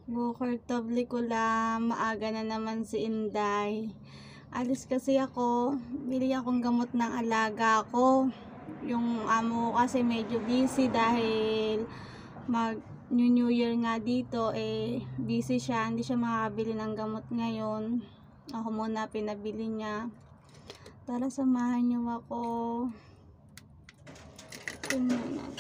Bukod tabli ko lang, maaga na naman si Inday. Alis kasi ako, bili akong gamot ng alaga ko. Yung amo ko kasi medyo busy dahil mag New Year nga dito, busy siya, hindi siya makakabili ng gamot ngayon. Ako muna pinabili niya. Tara, samahan niyo ako. Tingnan natin.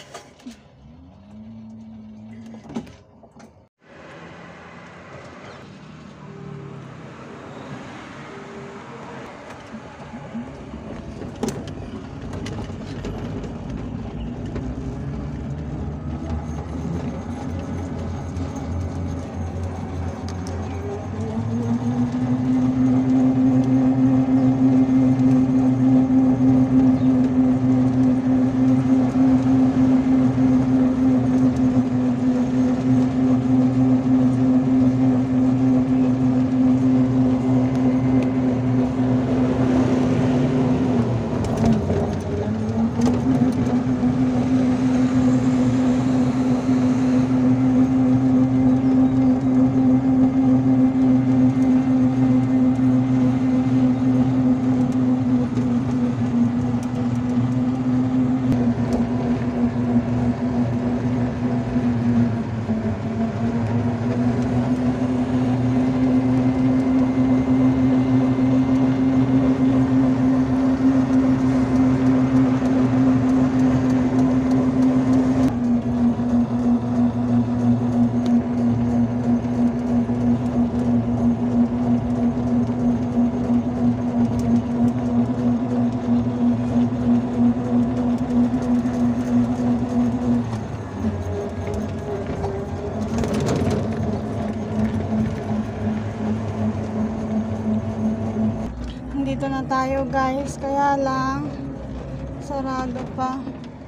Dito na tayo guys, kaya lang sarado pa.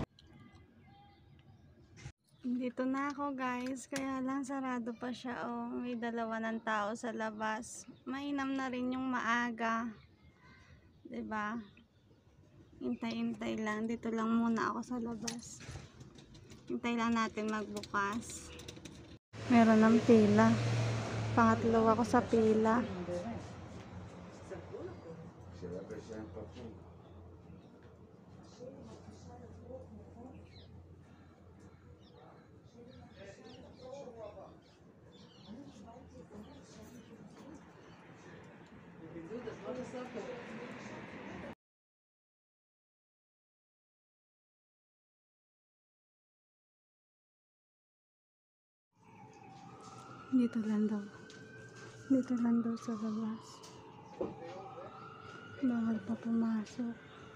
Dito na ako guys, kaya lang sarado pa siya. Oh, may dalawa ng tao sa labas. Mainam na rin yung maaga, 'di ba? Hintay-hintay lang, dito lang muna ako sa labas. Hintay lang natin magbukas. Meron ng pila. Pangatlo ako sa pila. Dito lang daw sa labas. Bawal pa pumasok.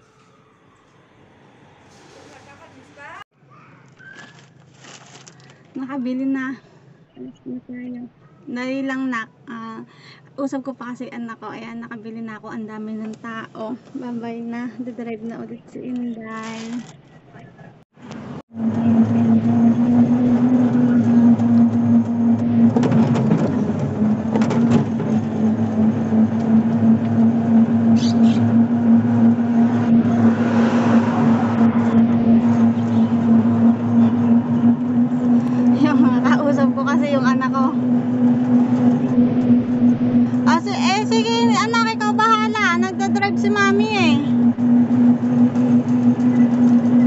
Nakabili na. Alas na tayo. Dali lang usap ko pa kasi anak ko. Ayan, nakabili na ako. Ang dami ng tao. Babay na. Dadrive na ulit si Inday. Kausap ko kasi yung anak ko. Sige anak, ikaw bahala. Nagdadrive si mami eh.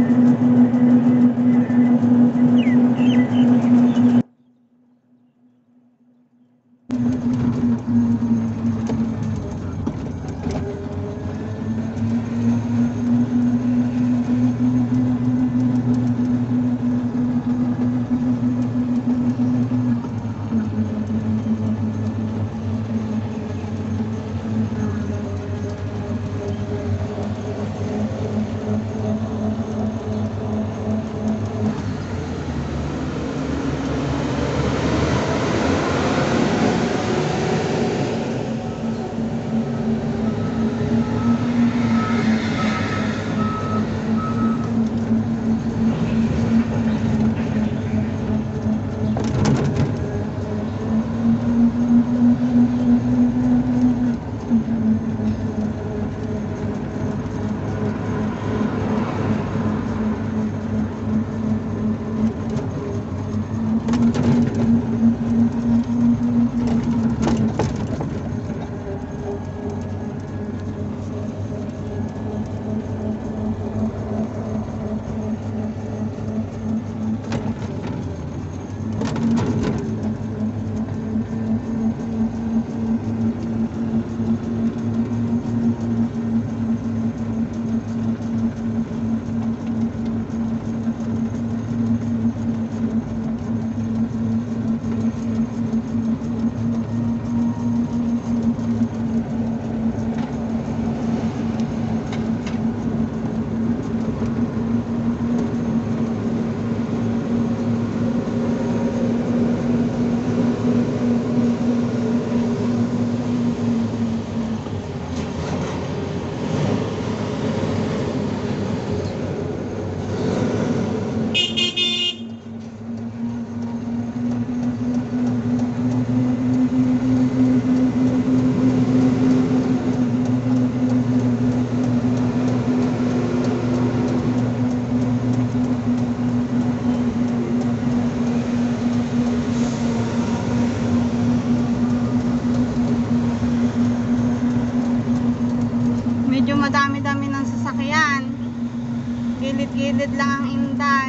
Gilid lang ang Inday.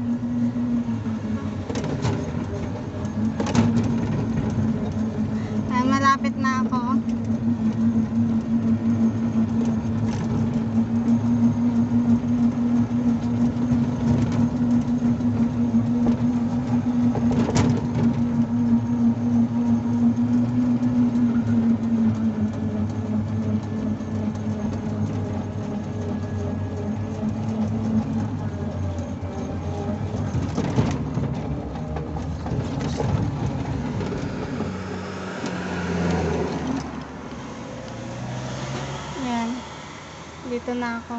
Ay, malapit na ako. Yan. Dito na ako.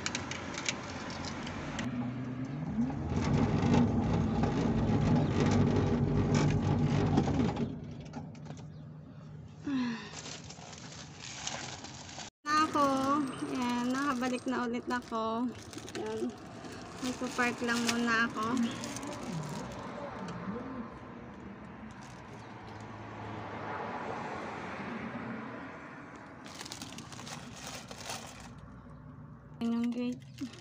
Yan, nakabalik na ulit ako. Yan. Magpo-park lang muna ako. Yan yung gate.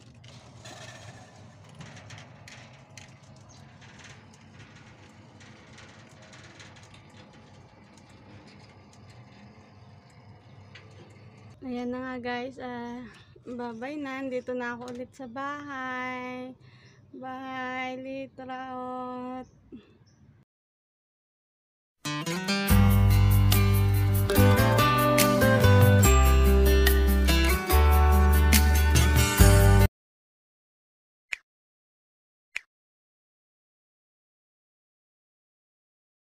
Ayan na nga guys, bye-bye na. Dito na ako ulit sa bahay. Bye, Litraot.